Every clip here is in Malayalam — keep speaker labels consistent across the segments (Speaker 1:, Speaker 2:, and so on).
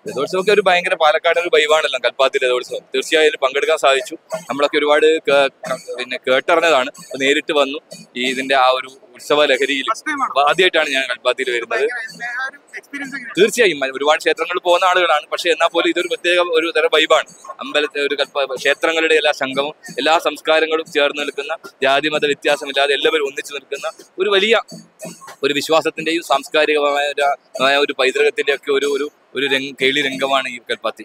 Speaker 1: രഥോത്സവമൊക്കെ ഒരു ഭയങ്കര പാലക്കാട് ഒരു വൈബാണല്ലോ കൽപ്പാത്തി രഥോത്സവം. തീർച്ചയായും പങ്കെടുക്കാൻ സാധിച്ചു. നമ്മളൊക്കെ ഒരുപാട് കേട്ടറിഞ്ഞതാണ്. നേരിട്ട് വന്നു ഇതിന്റെ ആ ഒരു ഉത്സവ ലഹരിയിൽ. ആദ്യമായിട്ടാണ് ഞാൻ കൽപ്പാത്തിയിൽ വരുന്നത്. തീർച്ചയായും ഒരുപാട് ക്ഷേത്രങ്ങളിൽ പോകുന്ന ആളുകളാണ്. പക്ഷെ എന്നാൽ പോലും ഇതൊരു പ്രത്യേക ഒരു തരം വൈബാണ്. അമ്പലത്തെ ഒരു ക്ഷേത്രങ്ങളുടെ എല്ലാ സംഗമം, എല്ലാ സംസ്കാരങ്ങളും ചേർന്ന് നിൽക്കുന്ന, ജാതിമത വ്യത്യാസമില്ലാതെ എല്ലാവരും ഒന്നിച്ചു നിൽക്കുന്ന ഒരു വലിയ ഒരു വിശ്വാസത്തിന്റെയും സാംസ്കാരികമായ ഒരു പൈതൃകത്തിന്റെ ഒക്കെ ഒരു കേളി രംഗമാണ് ഈ കൽപ്പാത്തി.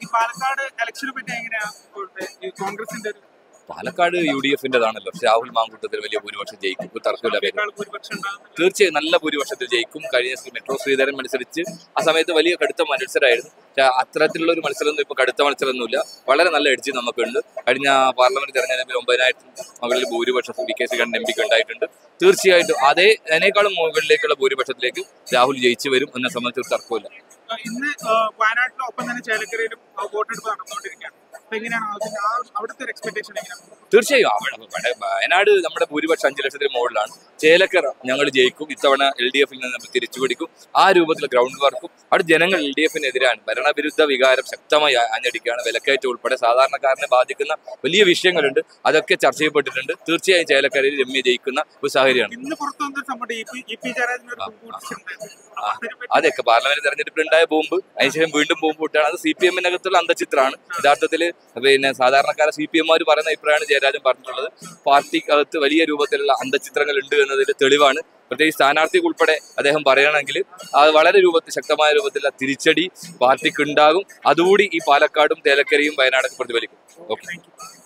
Speaker 1: പാലക്കാട് UDF-ന്റേതാണല്ലോ. രാഹുൽ മാങ്കൂട്ടത്തിൽ വലിയ ഭൂരിപക്ഷം ജയിക്കും, തർക്കമില്ല. തീർച്ചയായും നല്ല ഭൂരിപക്ഷത്തിൽ ജയിക്കും. കഴിഞ്ഞ മെട്രോ ശ്രീധരൻ മത്സരിച്ച് ആ സമയത്ത് വലിയ കടുത്ത മത്സരമായിരുന്നു. അത്തരത്തിലുള്ള ഒരു മത്സരമൊന്നും ഇപ്പൊ കടുത്ത മത്സരമൊന്നുമില്ല. വളരെ നല്ല എഡ്ജ് നമുക്കുണ്ട്. കഴിഞ്ഞ പാർലമെന്റ് തെരഞ്ഞെടുപ്പിൽ 9,000 മുകളിൽ ഭൂരിപക്ഷം VK ശ്രീകണ്ഠൻ MP ഉണ്ടായിട്ടുണ്ട്. തീർച്ചയായിട്ടും അതിനേക്കാളും മുകളിലേക്കുള്ള ഭൂരിപക്ഷത്തിലേക്ക് രാഹുൽ ജയിച്ചു വരും എന്ന സംബന്ധിച്ച് തർക്കമില്ല.
Speaker 2: ഇന്ന് വയനാട്ടിലും ഒപ്പം തന്നെ ചേലക്കരയിലും വോട്ടെടുപ്പ് നടന്നുകൊണ്ടിരിക്കുകയാണ്.
Speaker 1: തീർച്ചയായും വയനാട് നമ്മുടെ ഭൂരിപക്ഷം 5 ലക്ഷത്തിന് മുകളിലാണ്. ചേലക്കര ഞങ്ങൾ ജയിക്കും. ഇത്തവണ LDF-ൽ നിന്ന് നമ്മൾ തിരിച്ചു പിടിക്കും. ആ രൂപത്തിൽ ഗ്രൗണ്ട് വർക്കും. അവിടെ ജനങ്ങൾ LDF-നെതിരാണ്. ഭരണവിരുദ്ധ വികാരം ശക്തമായി ആഞ്ഞടിക്കുകയാണ്. വിലക്കയറ്റം ഉൾപ്പെടെ സാധാരണക്കാരനെ ബാധിക്കുന്ന വലിയ വിഷയങ്ങളുണ്ട്. അതൊക്കെ ചർച്ച ചെയ്യപ്പെട്ടിട്ടുണ്ട്. തീർച്ചയായും ചേലക്കരയിൽ രമ്യ ജയിക്കുന്ന ഒരു സാഹചര്യമാണ്. അതൊക്കെ പാർലമെന്റ് തെരഞ്ഞെടുപ്പിൽ ഉണ്ടായ ബോംബ്, അതിനുശേഷം വീണ്ടും ബോംബ് വിട്ടാണ്. അത് CPM-നകത്തുള്ള അന്തചിത്രമാണ്. യഥാർത്ഥത്തിൽ സാധാരണക്കാരെ CPM-മാർ പറയുന്ന അഭിപ്രായമാണ് ജയരാജൻ പറഞ്ഞിട്ടുള്ളത്. പാർട്ടിക്കകത്ത് വലിയ രൂപത്തിലുള്ള അന്തചിത്രങ്ങൾ ഉണ്ട് എന്നതിന്റെ തെളിവാണ്. പ്രത്യേകിച്ച് സ്ഥാനാർത്ഥിക്ക് ഉൾപ്പെടെ അദ്ദേഹം പറയുകയാണെങ്കിൽ അത് വളരെ ശക്തമായ രൂപത്തിലുള്ള തിരിച്ചടി പാർട്ടിക്ക് ഉണ്ടാകും. അതുകൂടി ഈ പാലക്കാടും ചേലക്കരയും വയനാടൊക്കെ പ്രതിഫലിക്കും. ഓക്കെ.